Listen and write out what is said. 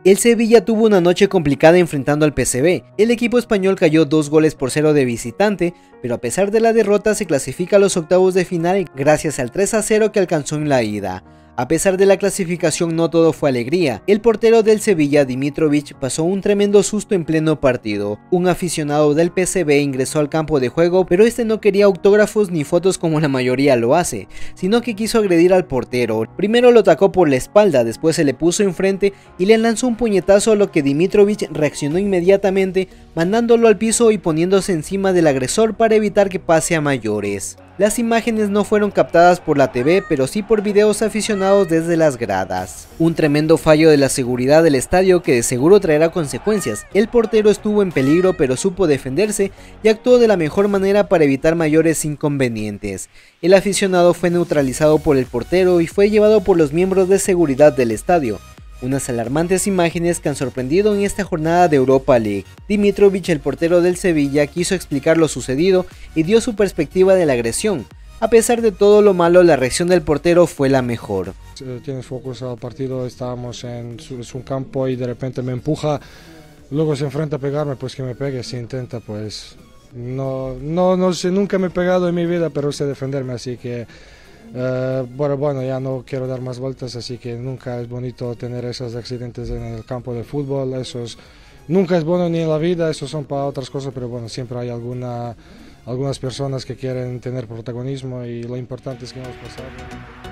El Sevilla tuvo una noche complicada enfrentando al PSV. El equipo español cayó 2-0 de visitante, pero a pesar de la derrota se clasifica a los octavos de final gracias al 3-0 que alcanzó en la ida. A pesar de la clasificación no todo fue alegría. El portero del Sevilla, Dimitrovic, pasó un tremendo susto en pleno partido. Un aficionado del PSV ingresó al campo de juego, pero este no quería autógrafos ni fotos como la mayoría lo hace, sino que quiso agredir al portero. Primero lo atacó por la espalda, después se le puso enfrente y le lanzó un puñetazo, a lo que Dimitrovic reaccionó inmediatamente, mandándolo al piso y poniéndose encima del agresor para evitar que pase a mayores. Las imágenes no fueron captadas por la TV, pero sí por videos aficionados desde las gradas. Un tremendo fallo de la seguridad del estadio que de seguro traerá consecuencias. El portero estuvo en peligro, pero supo defenderse y actuó de la mejor manera para evitar mayores inconvenientes. El aficionado fue neutralizado por el portero y fue llevado por los miembros de seguridad del estadio. Unas alarmantes imágenes que han sorprendido en esta jornada de Europa League. Dimitrovic, el portero del Sevilla, quiso explicar lo sucedido y dio su perspectiva de la agresión. A pesar de todo lo malo, la reacción del portero fue la mejor. Tienes focus al partido, estábamos en su campo y de repente me empuja, luego se enfrenta a pegarme, pues que me pegue, si intenta, pues no sé, nunca me he pegado en mi vida, pero sé defenderme, así que bueno, ya no quiero dar más vueltas, así que nunca es bonito tener esos accidentes en el campo de fútbol, nunca es bueno ni en la vida, esos son para otras cosas, pero bueno, siempre hay algunas personas que quieren tener protagonismo y lo importante es que no nos pasamos.